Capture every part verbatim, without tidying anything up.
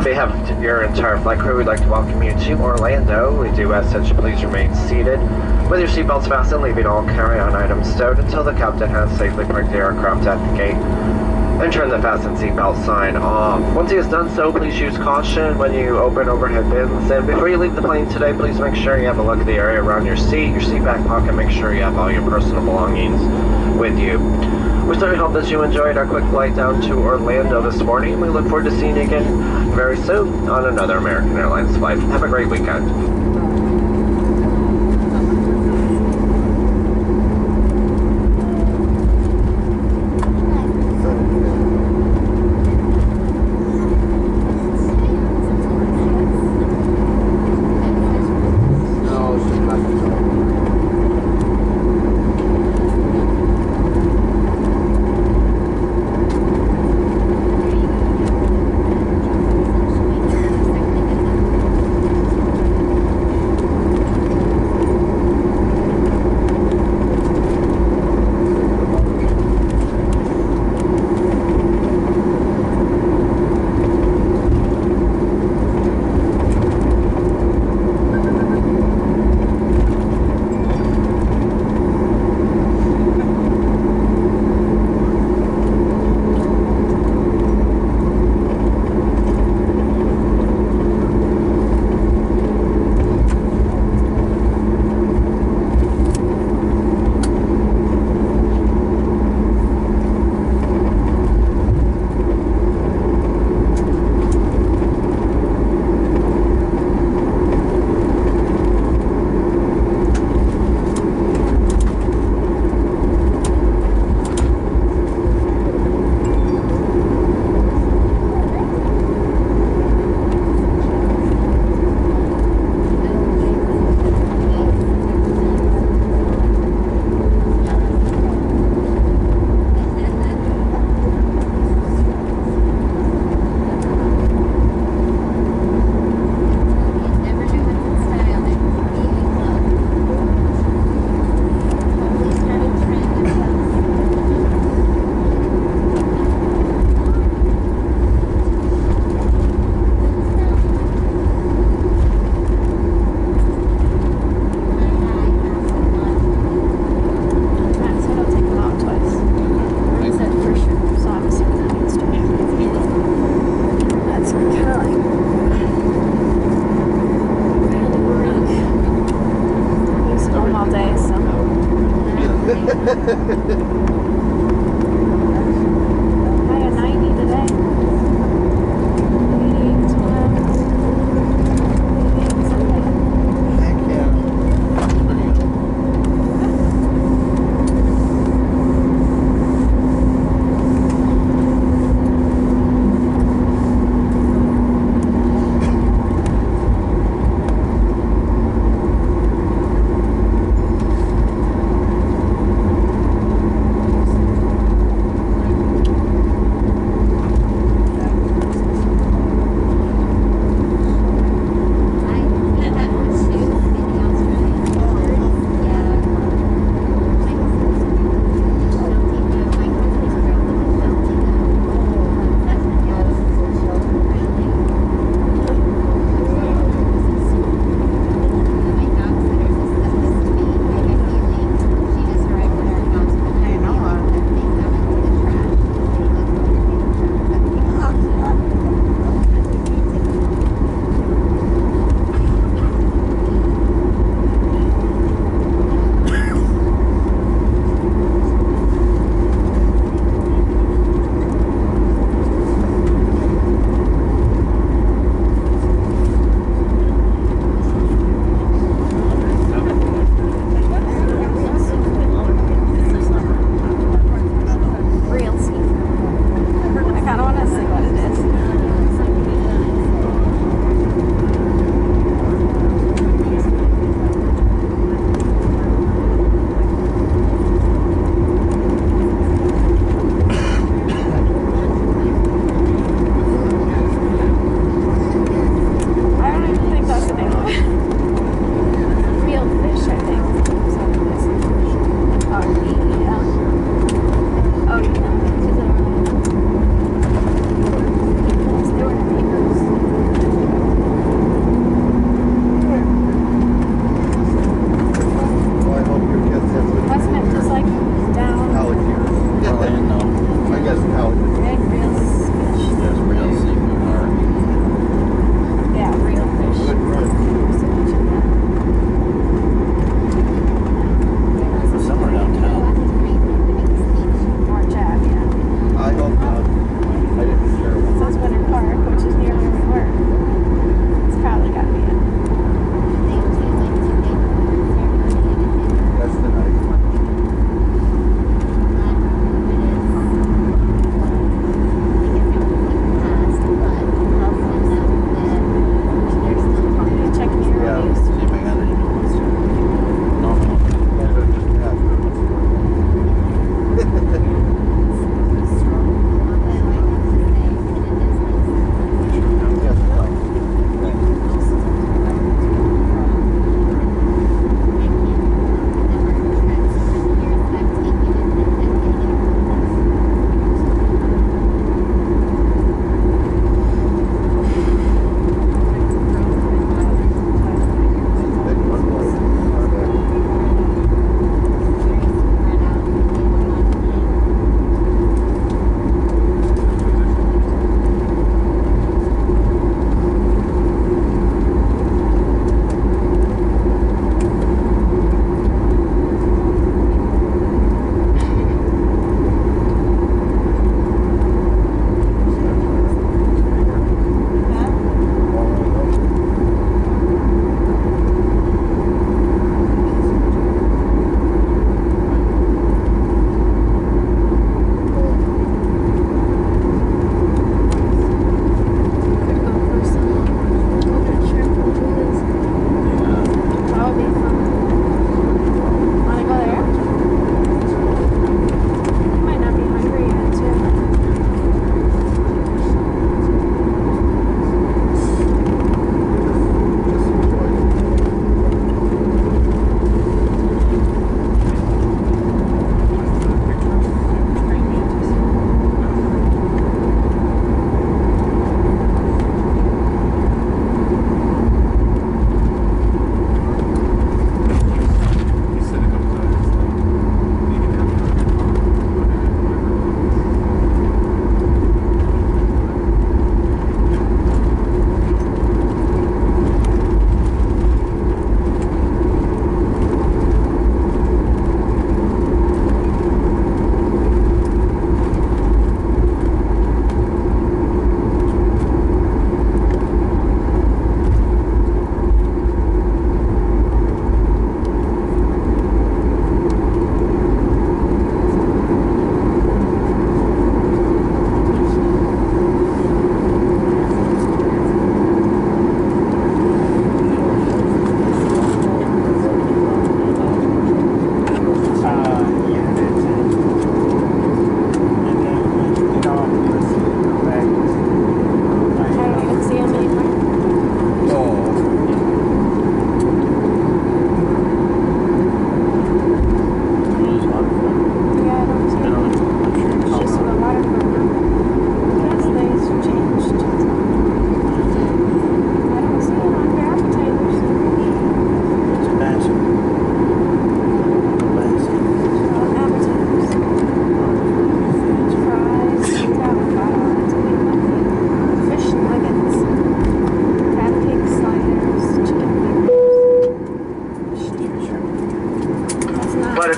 On behalf of your entire flight crew, we'd like to welcome you to Orlando. We do ask that you please remain seated with your seatbelts fastened, leaving all carry-on items stowed until the captain has safely parked the aircraft at the gate and turn the fasten seatbelt sign off. Once he has done so, please use caution when you open overhead bins. And before you leave the plane today, please make sure you have a look at the area around your seat, your seat back pocket. Make sure you have all your personal belongings with you. We certainly hope that you enjoyed our quick flight down to Orlando this morning. We look forward to seeing you again very soon on another American Airlines flight. Have a great weekend.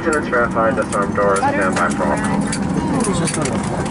Attendants verify disarm doors, stand by for all calls. It's just gonna